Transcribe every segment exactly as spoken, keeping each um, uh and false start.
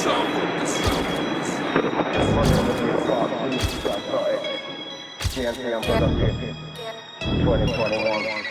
twenty twenty-one.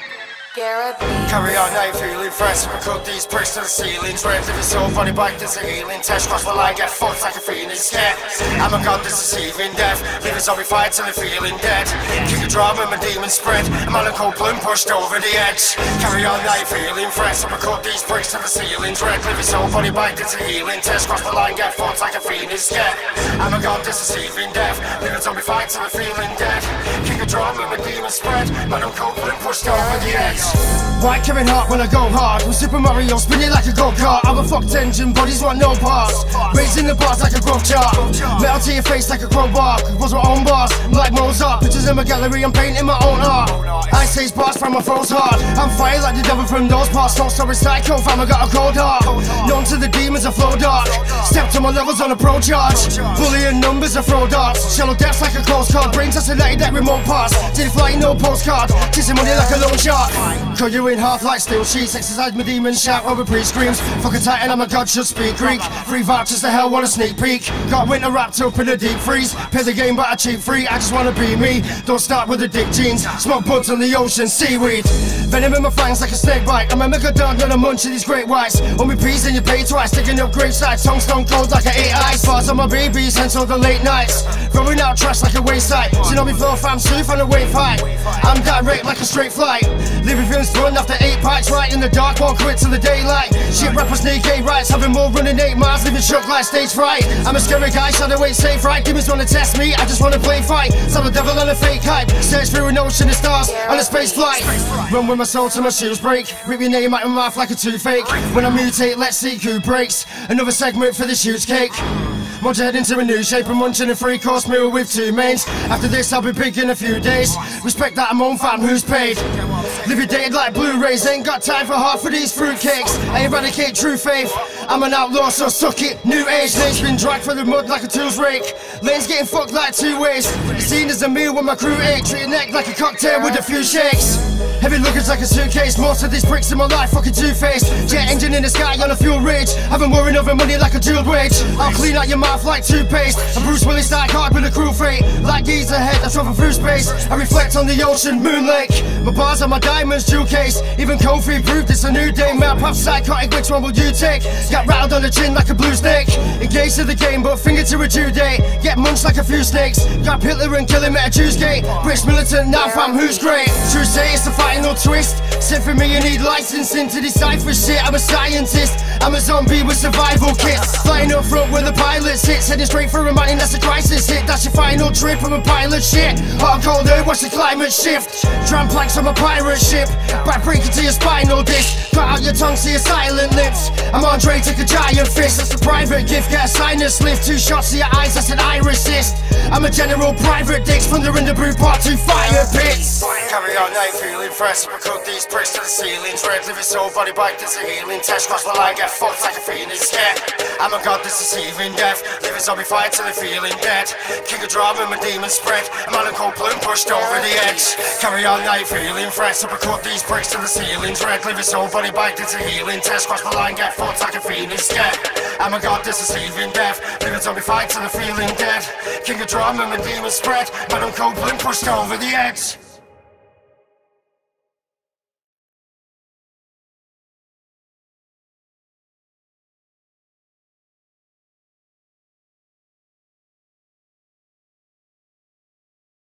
Carry on now, feeling fresh. We cut these bricks to the ceilings. Red live his whole body back, there's a healing test. Cross the line, get fucked like a feeling scared. I'm a god that's deceiving death. Live a zombie fight till they're feeling dead. Kick a drama, my demons spread. I'm on a cold bloom pushed over the edge. Carry on now, feeling fresh. We cut these bricks to the ceilings. Red live his whole body back, there's a healing test. Cross the line, get fucked like a feeling scared. I'm a god that's deceiving death. Live a zombie fight till they're feeling dead. Kick a drama, my demons spread. I'm on a cold bloom pushed over the edge. White Kevin Hart when I go hard. With Super Mario spinning like a go-kart. I'm a fucked engine, bodies want no parts. Raising the bars like a growth chart. Metal to your face like a crowbar. Was my own boss, like Mozart. Pictures in my gallery, I'm painting my own art. I say bars from my throat's hard. I'm fired like the devil from those parts. Don't sorry, psycho fam, I got a cold heart. Known to the demons, I flow dark. Step to my levels on a pro charge. Bullying numbers, I throw darts. Shallow depths like a close card. Brains isolated that remote pass. Did fly, no postcard. Kissing money like a loan shark. Cut you in half like steel sheets. Exercise my demons, shout over pre-screams. Fucking titan, I'm a god, should speak Greek. Free vouchers to hell, want a sneak peek. Got winter wrapped up in a deep freeze. Play the game but I cheat free, I just wanna be me. Don't start with the dick jeans. Smoke buds on the ocean, seaweed. Venom in my fangs like a snake bite. I'm a mega dog when I'm munching these great whites. On me peas and you pay twice. Sticking up great sides, tongue stone cold like I ate ice. Bars on my babies, hence all the late nights. Throwing out trash like a wayside. Tsunami flow fam, surf on a wave high. I'm direct like a straight flight. Living feelings fun after eight pints. Right in the dark, won't quit till the daylight. Shit rappers sneak eight rights. Having more running eight miles, living shook like stage fright. I'm a scary guy, shadow ain't safe right. Demons wanna test me, I just wanna play fight. Some the devil on a fake hype. Search through an ocean of stars on a space flight. Run with my soul till my shoes break. Rip your name out my mouth like a toothache. When I mutate, let's see who breaks. Another segment for the shoes cake. Munch your head into a new shape and munching a three course meal with two mains. After this I'll be big in a few days. Respect that I'm on fam, who's paid? Live your dated like Blu-rays, ain't got time for half of these fruitcakes. I eradicate true faith, I'm an outlaw so suck it. New age, lane's been dragged through the mud like a tools rake. Lane's getting fucked like two ways. It's seen as a meal when my crew ate. Treat your neck like a cocktail with a few shakes. Heavy lookers like a suitcase, most of these bricks in my life fucking two-faced. Jet engine in the sky on a fuel ridge. I've been worrying over money like a dual wage. I'll clean out your mouth like toothpaste. And Bruce Willis like hard with a cruel fate. Like geese ahead, I travel through space. I reflect on the ocean, moon lake. My bars are my diamonds, jewel case. Even Kofi proved it's a new day. Map pop psychotic, which one will you take? Got rattled on the chin like a blue snake. Engaged to the game, but finger to a due date. Get munched like a few snakes. Got Hitler and kill him at a Jew's gate. British militant, now fam, who's great? True say it's the final twist. Sit for me, you need licensing to decipher shit. I'm a scientist, I'm a zombie with survival kits. Flying up front where the pilot sits. Heading straight for a mountain, that's a crisis hit. That's your final trip, I'm a pilot shit. Hot cold air, watch the climate shift. Tram planks on a pirate ship. Back breaking to your spinal disc. Cut out your tongue, see your silent lips. I'm Andre, take a giant fist. That's a private gift, get a sinus lift. Two shots to your eyes, that's an iris cyst. I'm a general private dicks. Thunder in the brew, part two fire pits. Carry on now, feeling fresh. We cut these bricks to the ceilings. Red live his whole body back, there's a healing test. Cross the line, get fucked like a feeling scared. I'm a god that's deceiving death. Live a zombie fight till they're feeling dead. Kick a drama, my demons spread. I'm on a cold bloom pushed over the edge. Carry on now, feeling fresh. We cut these bricks to the ceilings. Red live his whole body back, there's a healing test. Cross the line, get fucked like a feeling scared. I'm a god that's deceiving death. Live a zombie fight till they're feeling dead. Kick a drama, my demons spread. I'm on a cold bloom pushed over the edge.